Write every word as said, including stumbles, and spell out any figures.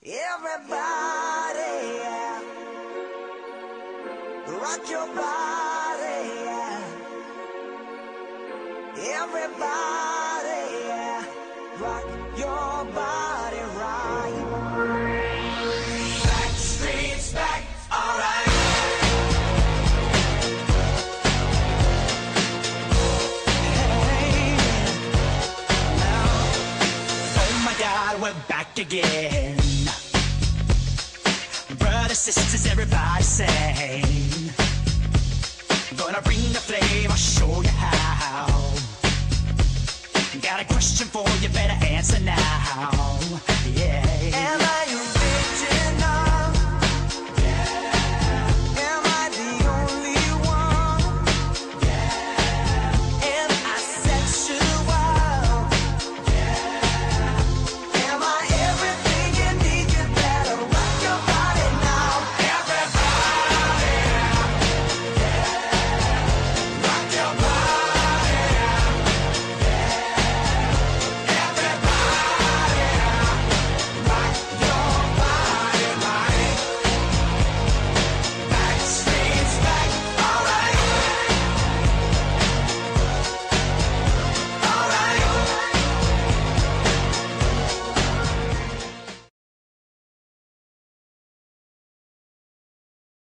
Everybody, yeah. Rock your body, yeah. Everybody, yeah. Rock your body right. Backstreet's back, alright. Hey, now, oh my God, we're back again. Brothers, sisters, everybody sing. Gonna bring the flame, I'll show you how. Got a question for you, better answer now.